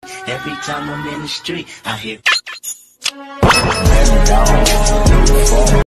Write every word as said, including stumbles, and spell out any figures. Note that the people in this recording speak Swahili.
Every time I'm in the street, I hear. Every dog